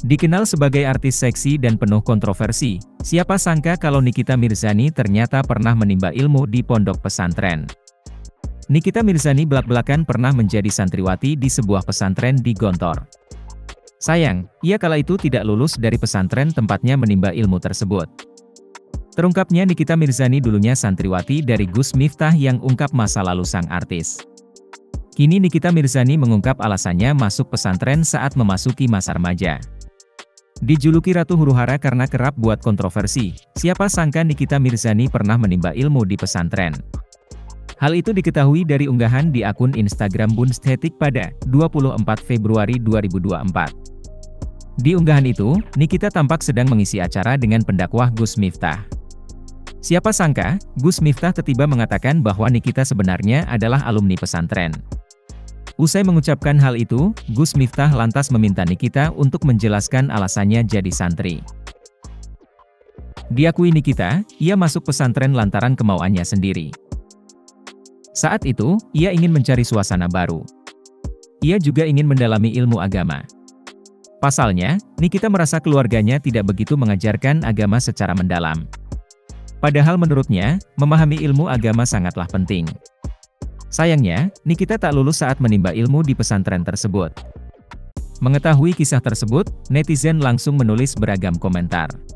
Dikenal sebagai artis seksi dan penuh kontroversi, siapa sangka kalau Nikita Mirzani ternyata pernah menimba ilmu di pondok pesantren. Nikita Mirzani belak-belakan pernah menjadi santriwati di sebuah pesantren di Gontor. Sayang, ia kala itu tidak lulus dari pesantren tempatnya menimba ilmu tersebut. Terungkapnya Nikita Mirzani dulunya santriwati dari Gus Miftah yang ungkap masa lalu sang artis. Kini Nikita Mirzani mengungkap alasannya masuk pesantren saat memasuki masa remaja. Dijuluki Ratu Huru-Hara karena kerap buat kontroversi, siapa sangka Nikita Mirzani pernah menimba ilmu di pesantren. Hal itu diketahui dari unggahan di akun Instagram Bunstetik pada 24 Februari 2024. Di unggahan itu, Nikita tampak sedang mengisi acara dengan pendakwah Gus Miftah. Siapa sangka, Gus Miftah tiba-tiba mengatakan bahwa Nikita sebenarnya adalah alumni pesantren. Usai mengucapkan hal itu, Gus Miftah lantas meminta Nikita untuk menjelaskan alasannya jadi santri. Diakui Nikita, ia masuk pesantren lantaran kemauannya sendiri. Saat itu, ia ingin mencari suasana baru. Ia juga ingin mendalami ilmu agama. Pasalnya, Nikita merasa keluarganya tidak begitu mengajarkan agama secara mendalam. Padahal menurutnya, memahami ilmu agama sangatlah penting. Sayangnya, Nikita tak lulus saat menimba ilmu di pesantren tersebut. Mengetahui kisah tersebut, netizen langsung menulis beragam komentar.